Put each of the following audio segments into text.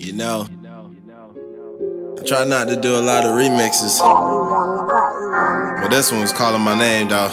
You know, I try not to do a lot of remixes, but this one was calling my name, dawg.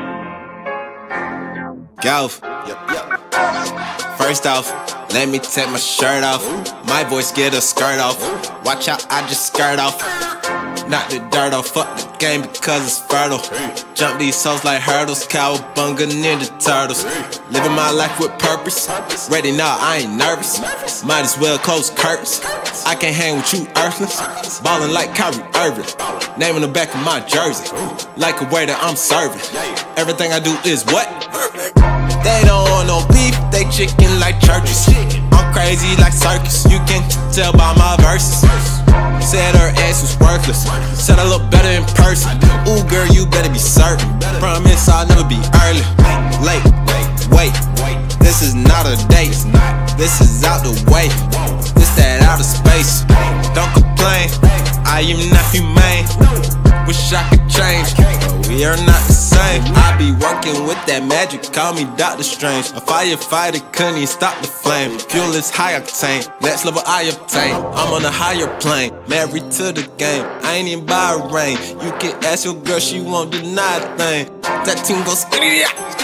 Golf. First off, let me take my shirt off. My voice get a skirt off. Watch out, I just skirt off. Knock the dirt off, fuck the game because it's fertile. Jump these hoes like hurdles, cowabunga ninja turtles. Living my life with purpose. Ready now, I ain't nervous. Might as well close curtains. I can't hang with you earthlings. Ballin' like Kyrie Irving. Name on the back of my jersey. Like a waiter, I'm serving. Everything I do is what? They don't want no beef, they chicken like churches. I'm crazy like circus, you can tell by my verses. Said her ass was worthless, said I look better in person. Ooh girl, you better be certain. Promise I'll never be early, late, wait. This is not a date, this is out the way. This that outer space, don't complain. I am not humane, wish I could change, but we are not the same. I be working with that magic, call me Dr. Strange. A firefighter couldn't even stop the flame. Fuel is high octane, next level I obtain. I'm on a higher plane, married to the game. I ain't even buy a ring. You can ask your girl, she won't deny a thing. That team goes skitty.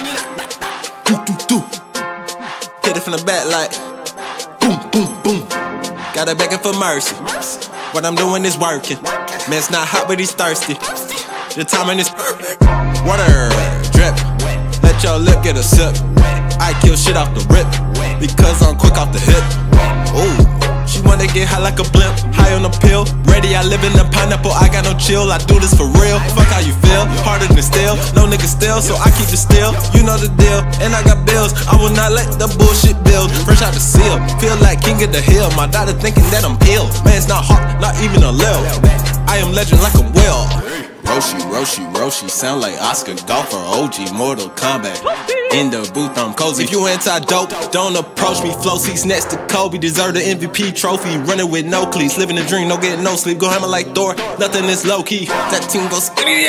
Hit it from the back like boom, boom, boom. Got her begging for mercy. What I'm doing is working. Man's not hot, but he's thirsty. The timing is perfect. Water drip. Let your lip get a sip. I kill shit off the rip because I'm quick off the hip. Ooh, she wanna get high like a blimp, high on the pill. Ready, I live in the pineapple. I got no chill. I do this for real. Fuck how you feel. Harder than steel. No nigga still, so I keep it still. You know the deal. And I got bills. I will not let the bullshit build. Fresh out the seal. Feel like king of the hill. My daughter thinking that I'm ill. Man's not hot, not even a lil. I am legend like a will. Roshi, sound like Oscar golfer, OG, Mortal Kombat. In the booth, I'm cozy. If you anti-dope, don't approach me. Flow seats next to Kobe, deserve the MVP trophy. Running with no cleats, living the dream, no getting no sleep. Go hammer like Thor, nothing is low-key. That team goes skitty.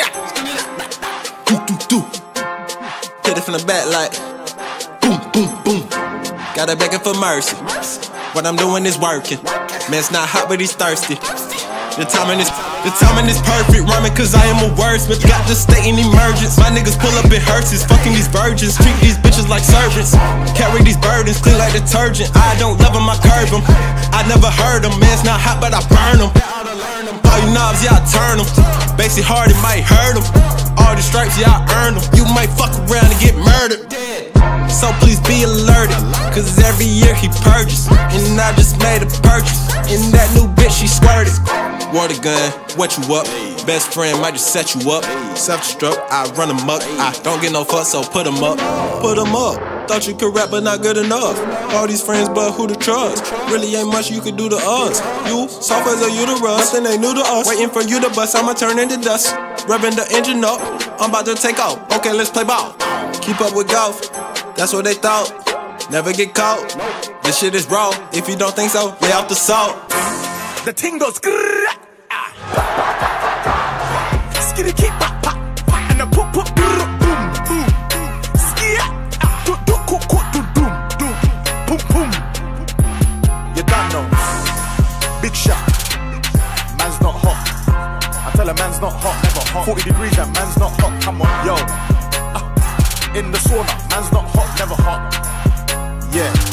Hit it from the back like boom, boom, boom. Got her begging for mercy. What I'm doing is working. Man's not hot, but he's thirsty. The timing is perfect, rhyming cause I am a wordsmith. Got to stay in emergence. My niggas pull up in hearses, fucking these virgins. Treat these bitches like servants. Carry these burdens, clean like detergent. I don't love them, I curb them. I never heard them, man's not hot but I burn them. All you knobs, yeah I turn them. Basic hard, it might hurt them. All the stripes, yeah I earn them. You might fuck around and get murdered. So please be alerted, cause every year he purges. And I just made a purchase, and that new bitch she squirted. Water gun, wet you up. Best friend might just set you up. Self-destruct, I run amok. I don't get no fuck, so put 'em up. Put 'em up. Thought you could rap, but not good enough. All these friends, but who to trust? Really ain't much you could do to us. You, soft as a uterus. Nothing ain't new to us. Waiting for you to bust, I'ma turn into dust. Revving the engine up, I'm about to take off. Okay, let's play ball. Keep up with golf, that's what they thought. Never get caught. This shit is raw. If you don't think so, lay off the salt. The ting goes skitty keep pop pop and the pop pop boom boom skia do doom boom boom. You don't know. Big shot. Man's not hot. I tell a man's not hot, never hot. 40 degrees, that man's not hot. Come on, yo. In the sauna, man's not hot, never hot. Yeah.